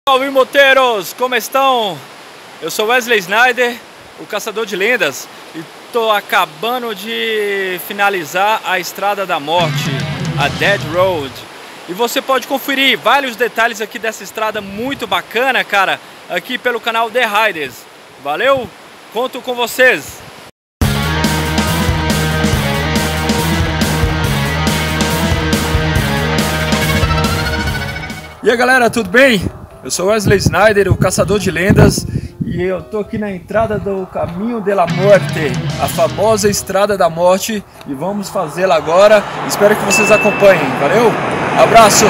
Salve, moteiros! Como estão? Eu sou Wesley Snyder, o caçador de lendas, e tô acabando de finalizar a Estrada da Morte, a Dead Road. E você pode conferir vários detalhes aqui dessa estrada muito bacana, cara, aqui pelo canal The Riders. Valeu? Conto com vocês! E aí, galera, tudo bem? Eu sou Wesley Snyder, o caçador de lendas, e eu tô aqui na entrada do Caminho de la Muerte, a famosa Estrada da Morte, e vamos fazê-la agora. Espero que vocês acompanhem. Valeu? Abraços!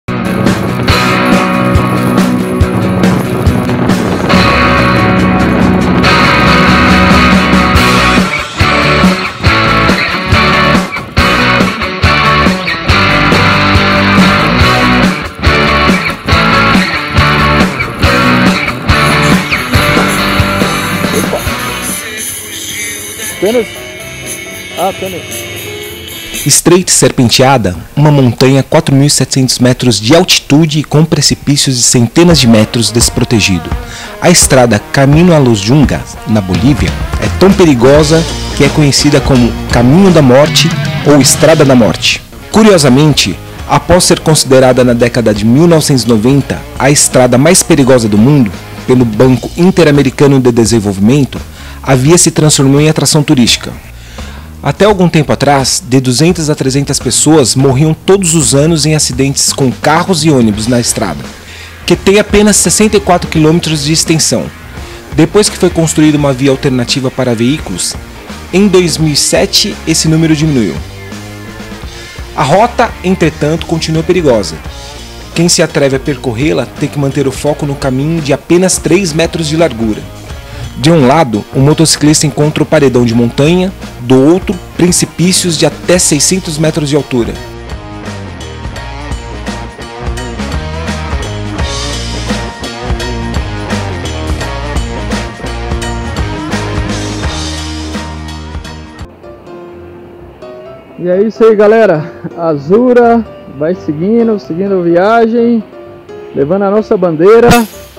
Apenas. Estreita e serpenteada, uma montanha a 4.700 metros de altitude e com precipícios de centenas de metros desprotegido. A estrada Camino a los Yungas, na Bolívia, é tão perigosa que é conhecida como Caminho da Morte ou Estrada da Morte. Curiosamente, após ser considerada na década de 1990 a estrada mais perigosa do mundo pelo Banco Interamericano de Desenvolvimento, a via se transformou em atração turística. Até algum tempo atrás, de 200 a 300 pessoas morriam todos os anos em acidentes com carros e ônibus na estrada, que tem apenas 64 km de extensão. Depois que foi construída uma via alternativa para veículos, em 2007 esse número diminuiu. A rota, entretanto, continua perigosa. Quem se atreve a percorrê-la tem que manter o foco no caminho de apenas 3 metros de largura. De um lado, o motociclista encontra o paredão de montanha, do outro, precipícios de até 600 metros de altura. E é isso aí, galera. A Azura vai seguindo a viagem, levando a nossa bandeira.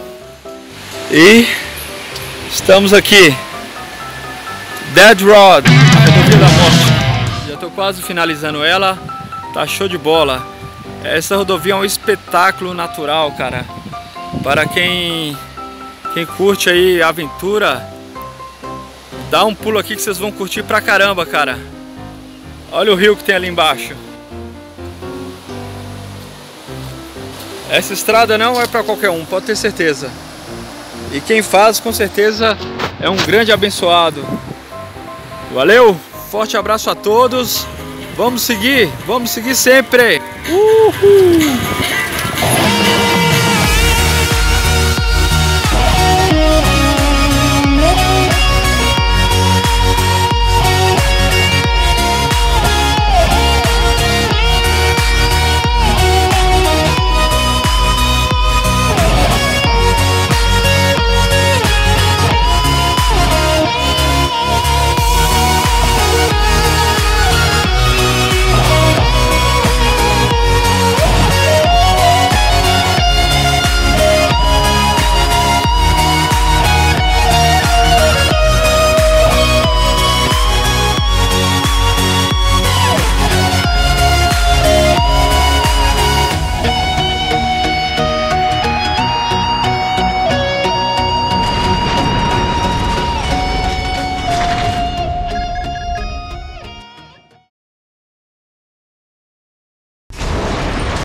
E estamos aqui, Dead Road, a rodovia da morte. Já estou quase finalizando ela, tá show de bola. Essa rodovia é um espetáculo natural, cara. Para quem curte aí a aventura, dá um pulo aqui que vocês vão curtir pra caramba, cara. Olha o rio que tem ali embaixo. Essa estrada não é para qualquer um, pode ter certeza. E quem faz, com certeza, é um grande abençoado. Valeu, forte abraço a todos. Vamos seguir sempre. Uhul!